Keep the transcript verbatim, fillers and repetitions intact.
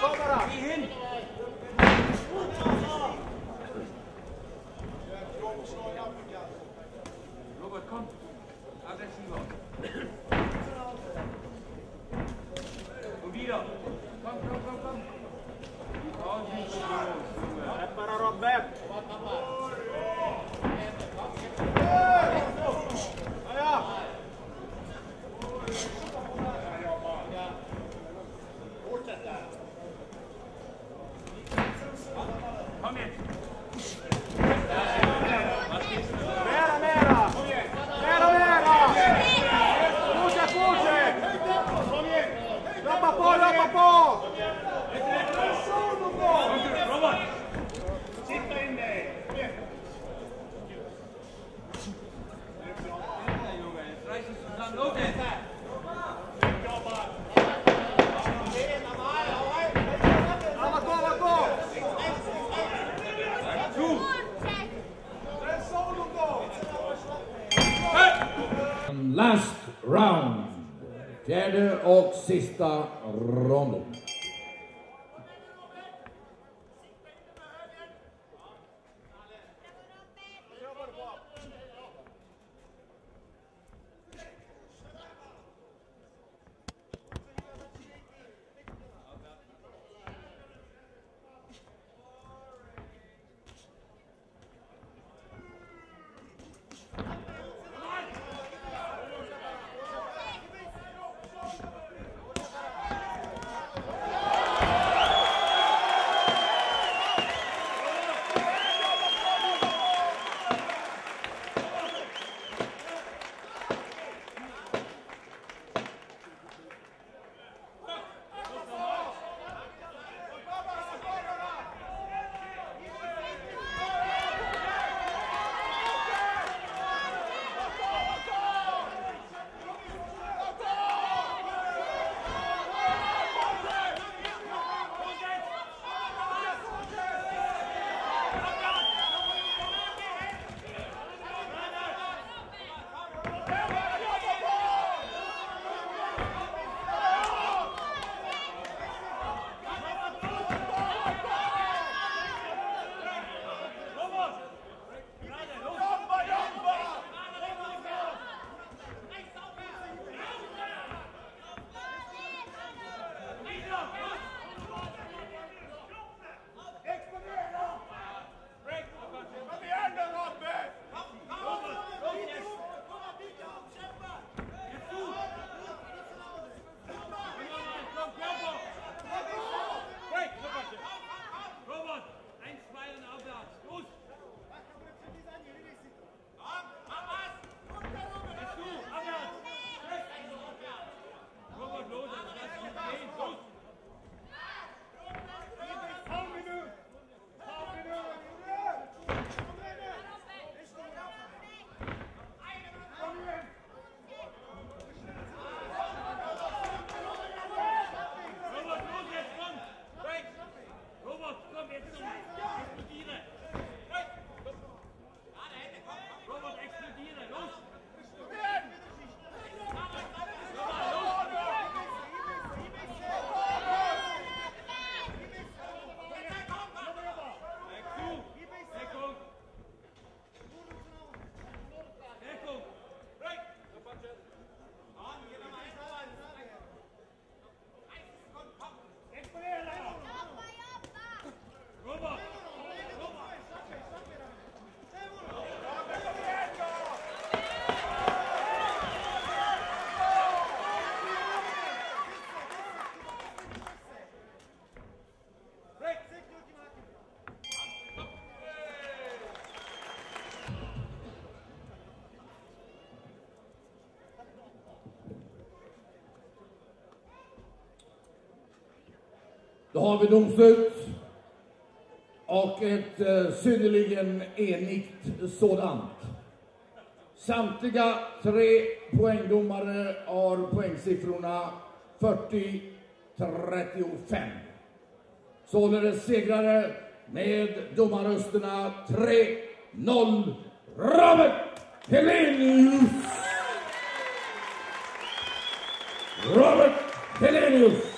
Robert, komm. Aggressiver. Und wieder. Komm, komm, komm, komm. Und nicht so los, Junge. Bara Robert. Komm jetzt. Mera, mera. Mera, mera. Puxa, puxa. Droppa på, droppa på. Robert. Sitta inne. Junge, jetzt reißt es zusammen. Los jetzt. Alla gå, alla gå. Last round. Fjärde och sista ronden. Då har vi domslut och ett eh, synnerligen enigt sådant. Samtliga tre poängdomare har poängsiffrorna fyrtio trettiofem. Således segrare med domarrösterna tre noll Robert Helenius! Robert Helenius!